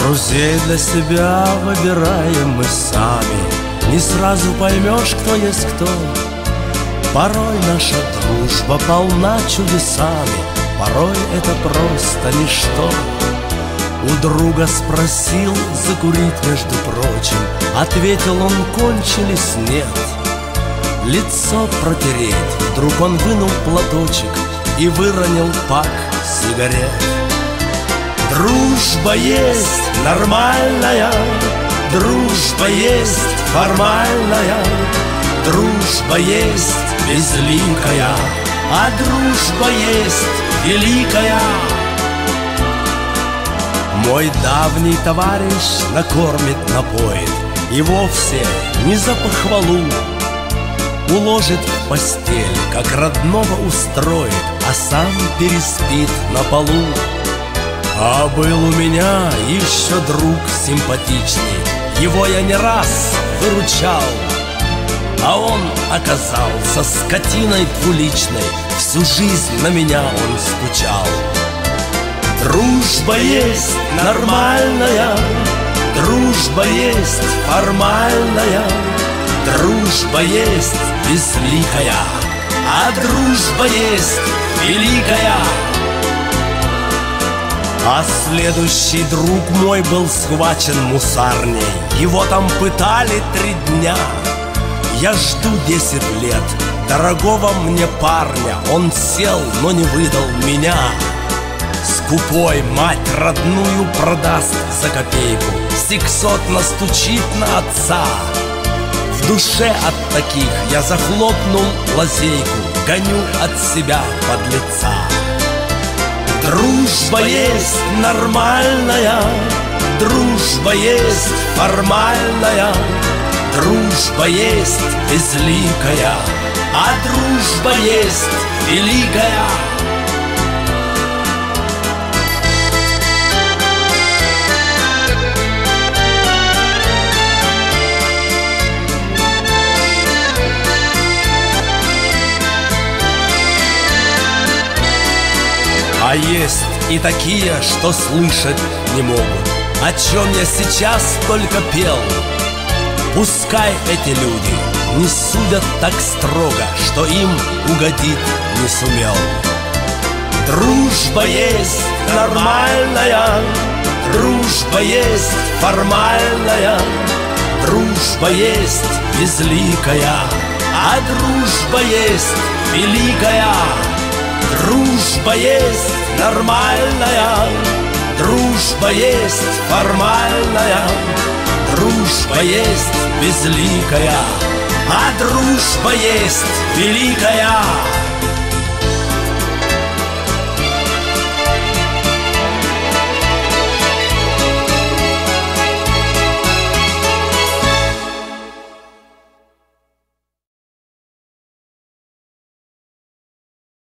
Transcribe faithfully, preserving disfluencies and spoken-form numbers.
Друзей для себя выбираем мы сами, не сразу поймешь, кто есть кто. Порой наша дружба полна чудесами, порой это просто ничто. У друга спросил закурить, между прочим, ответил он: кончились, нет. Лицо протереть, вдруг он вынул платочек и выронил пак сигарет. Дружба есть нормальная, дружба есть формальная, дружба есть безликая, а дружба есть великая. Мой давний товарищ накормит, напоит, и вовсе не за похвалу. Уложит в постель, как родного устроит, а сам переспит на полу. А был у меня еще друг симпатичный, его я не раз выручал, а он оказался скотиной двуличной, всю жизнь на меня он скучал. Дружба есть нормальная, дружба есть формальная, дружба есть безликая, а дружба есть великая. А следующий друг мой был схвачен мусарней, его там пытали три дня. Я жду десять лет дорогого мне парня, он сел, но не выдал меня. Скупой мать родную продаст за копейку, сексот настучит на отца. В душе от таких я захлопнул лазейку, гоню от себя подлеца. Дружба есть нормальная, дружба есть формальная, дружба есть безликая, а дружба есть великая. А есть и такие, что слышать не могут, о чем я сейчас только пел. Пускай эти люди не судят так строго, что им угодить не сумел. Дружба есть нормальная, дружба есть формальная, дружба есть безликая, а дружба есть великая. Дружба есть нормальная, дружба есть формальная, дружба есть безликая, а дружба есть великая.